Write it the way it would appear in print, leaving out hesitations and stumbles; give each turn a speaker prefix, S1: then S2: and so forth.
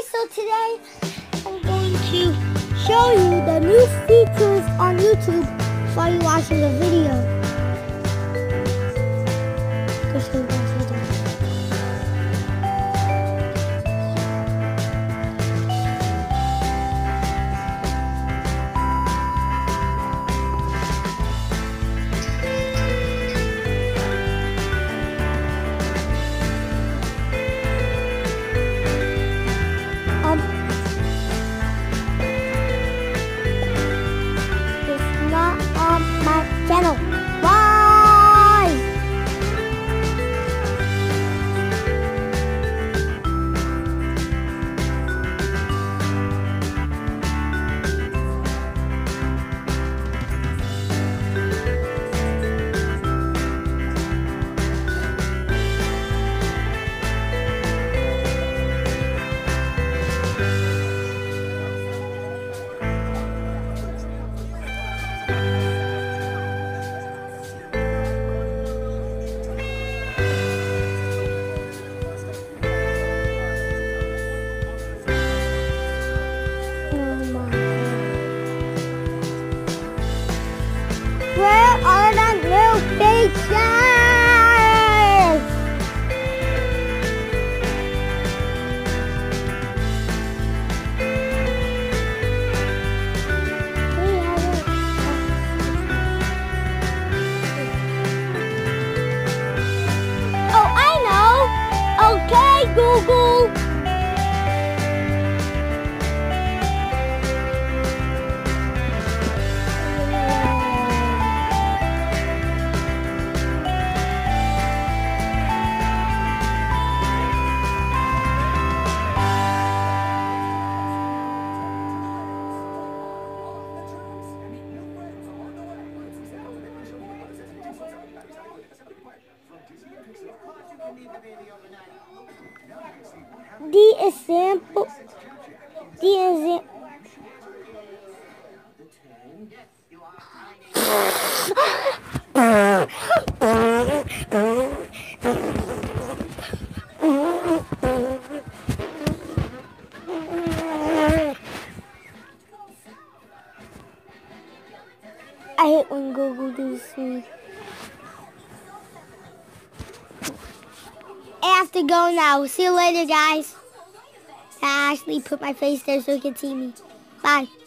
S1: guys, so today I'm going to show you the new features on YouTube while you're watching the video. Go show you guys what that is. It's not on my channel. Why? Where are the new features? Oh, I know. Okay, Google. The example. I hate when Google does me. I have to go now. See you later, guys. I actually put my face there so you can see me. Bye.